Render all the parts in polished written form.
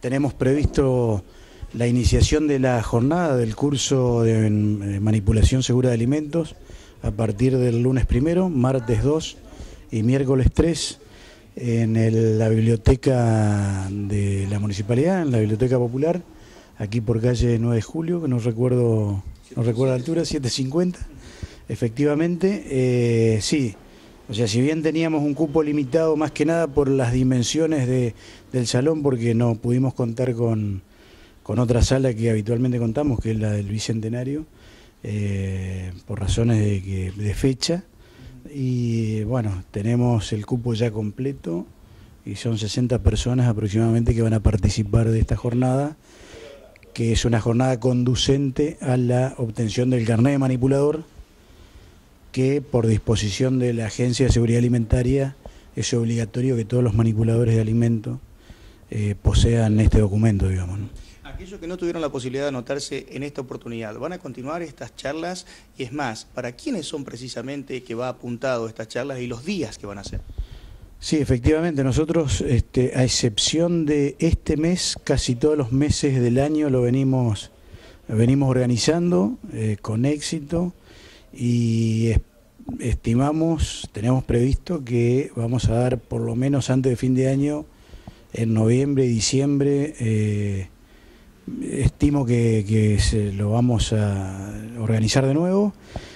tenemos previsto la iniciación de la jornada del curso de manipulación segura de alimentos a partir del lunes 1, martes 2 y miércoles 3 en la biblioteca de la municipalidad, en la biblioteca popular, aquí por calle 9 de julio, que no recuerdo la altura, 750. Efectivamente, sí. O sea, si bien teníamos un cupo limitado más que nada por las dimensiones del salón, porque no pudimos contar con otra sala que habitualmente contamos, que es la del Bicentenario, por razones de fecha. Y bueno, tenemos el cupo ya completo y son 60 personas aproximadamente que van a participar de esta jornada, que es una jornada conducente a la obtención del carnet de manipulador, que por disposición de la Agencia de Seguridad Alimentaria es obligatorio que todos los manipuladores de alimentos posean este documento, digamos, ¿no? Aquellos que no tuvieron la posibilidad de anotarse en esta oportunidad, ¿van a continuar estas charlas? Y es más, ¿para quiénes son precisamente que va apuntado estas charlas y los días que van a ser? Sí, efectivamente, nosotros, a excepción de este mes, casi todos los meses del año lo venimos organizando con éxito y tenemos previsto que vamos a dar por lo menos antes de fin de año, en noviembre y diciembre, estimo que lo vamos a organizar de nuevo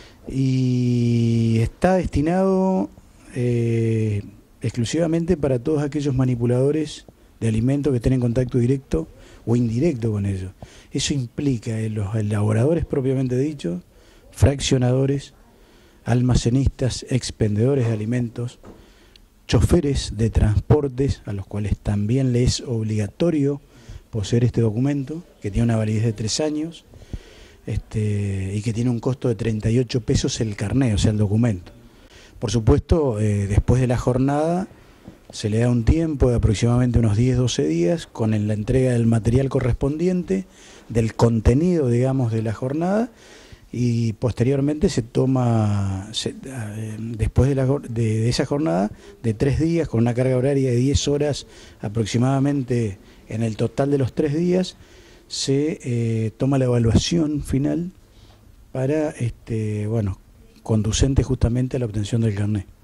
y está destinado exclusivamente para todos aquellos manipuladores de alimentos que estén en contacto directo o indirecto con ellos. Eso implica los elaboradores propiamente dichos, fraccionadores, almacenistas, expendedores de alimentos, choferes de transportes, a los cuales también les es obligatorio poseer este documento, que tiene una validez de 3 años y que tiene un costo de 38 pesos el carné, o sea, el documento. Por supuesto, después de la jornada se le da un tiempo de aproximadamente unos 10-12 días con la entrega del material correspondiente, del contenido, digamos, de la jornada, y posteriormente se toma, después de esa jornada, de 3 días, con una carga horaria de 10 horas aproximadamente en el total de los 3 días, se toma la evaluación final para, conducente justamente a la obtención del carnet.